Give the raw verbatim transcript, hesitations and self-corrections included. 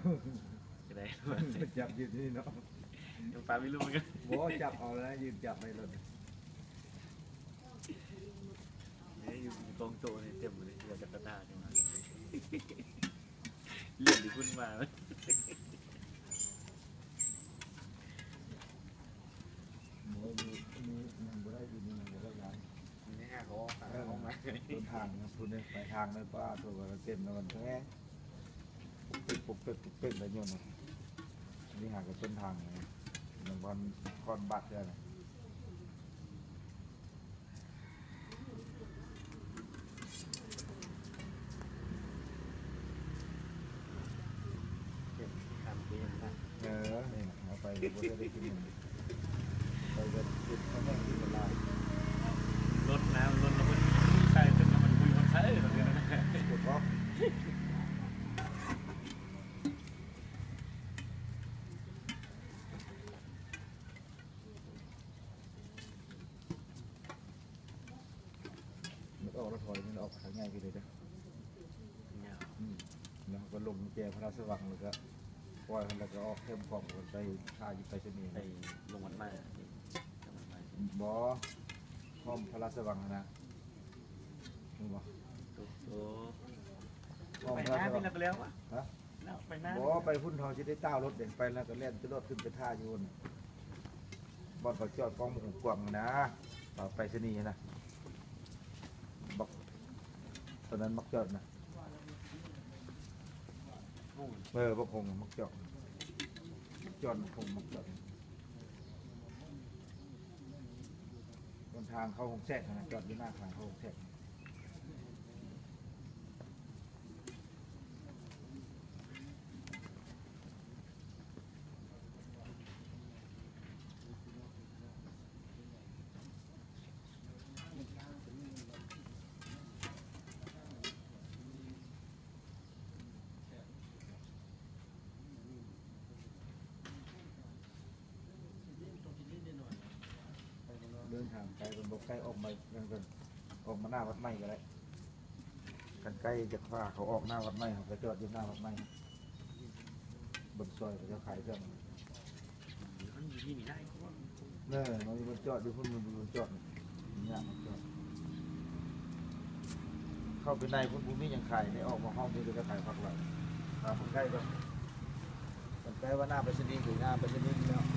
จะได้จับยืนนี่เนาะยังปลาไม่รู้เหมือนกันบ่จับเอาแล้วยืนจับไปเลยเนี่ยอยู่กองโตเนี่ยเต็มเลยเรือจักรตาใช่ไหมเลื่อนที่คุณมาแล้วมือมือมือมันบ่ได้ยืนนี่มันบ่ได้ยังนี่ฮะเขาออกมาต้นทางนะคุณเนี่ยไปทางเลยป้าตัวเราเต็มแล้วมันแท้ปุกปุกปุกปุกปุกอะไรเนี่ยนี่หากับต้นทางเลยหนึ่งวันคอนบัตรเลยเออเนี่ยเอาไปบ่ได้ได้กินหนึ่งไปกันกินข้าวแม่กินปลารถน้ำรถแล้วมันใช่จนมันคุยมันใช่แบบนี้นะปวดท้องมันออกแล้วถอยมันออกทางง่ายไปเลยนะแล้วก็ลงแจพระสว่างแล้วก็ปล่อยมันแล้วก็ออกเข้มของมันไปท่าอยู่ไปเสนีไปลงมันมาบ่ห้อมพระสว่างนะนี่บ่โอ้ห้อมไปพระน้าไปสว่างไปแล้ววะฮะไปน้าบ่ไปพุ่นทองจะได้ต้ารถเด่นไปแล้วก็เล่นจะรถขึ้นไปท่าอยู่บนบอลเขาจอดกองหมูกวางนะต่อไปเสนีนะบอกตอนนั้นมักจอดนะเออบอกคงมักจอดมักจอดคงมักจอดบนทางเข้าหงแทรกนะจอดอยู่หน้าทางเข้าหงแทรกเดินทางไกลเป็นบอกใกล้ออกมาเรื่องกันออกมาหน้าวัดไม้ก็ได้กันใกล้จะฟ้าเขาออกหน้าวัดไม้เขาไปจอดอยู่หน้าวัดไม้บนซอยเขาจะขายเครื่องมันอยู่ที่นี่ได้เขาว่าเนี่ยมันมีบนจอดอยู่พุ่นมันมีบนจอดเนี่ยมันจอดเข้าไปในพุ่นพุ่นนี่ยังขายในออกมาห้องนี่ก็จะขายผักไหลมาคนใกล้ก็คนใกล้ว่าหน้าไปชนีหรือหน้าไปชนีแล้ว